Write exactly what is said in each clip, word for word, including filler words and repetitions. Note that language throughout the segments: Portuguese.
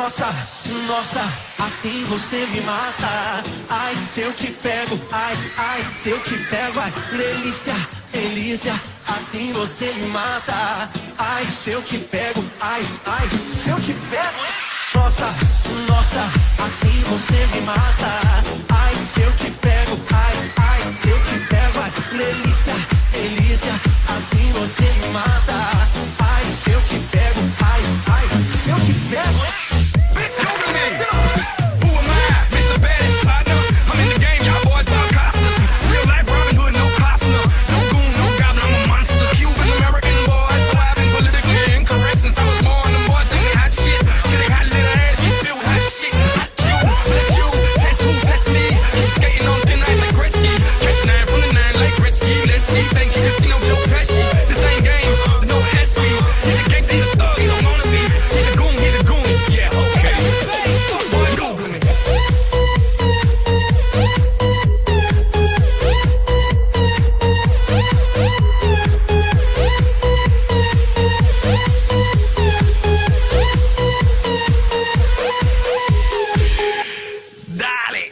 Nossa, nossa, assim você me mata. Ai, se eu te pego, ai, ai, se eu te pego, ai, delícia, delícia, assim você me mata. Ai, se eu te pego, ai, ai, se eu te pego. Nossa, nossa, assim você me mata. Ai, se eu te pego, ai, ai, se eu te pego, ai, delícia, delícia, assim você me mata. Ai, se eu te pego, ai, ai, se eu te pego. Bitch, go to me. Who am I? Mister Baddest partner. I'm in the game, y'all boys about costas. Real life Robin Hood, no Costner. No goon, no goblin, I'm a monster. Cuban American boy, so I've been politically incorrect since I was born. Them boys think they hot shit. Till they hot little ass, you feel hot shit. Hot you, bless you, test who, test me. Keep skating on thin ice like Gretzky. Catch nine from the nine like Gretzky. Let's see, thank you, Casino Joe Pesci. This ain't games, no S Bs. He's a gangsta, he's a thug, he's a wanna be. He's a goon, he's a goon. Yeah, okay. Boy, Google me. Dale.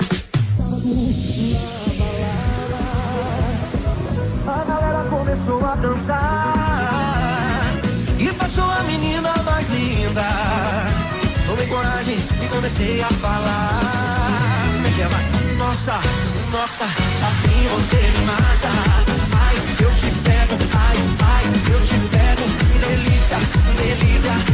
A galera começou a dançar e passou a menina mais linda. Tomei coragem e comecei a falar. Como é que é, vai? Nossa, nossa, assim você me mata. Ai, se eu te pego, ai, ai, se eu te pego, delícia, delícia,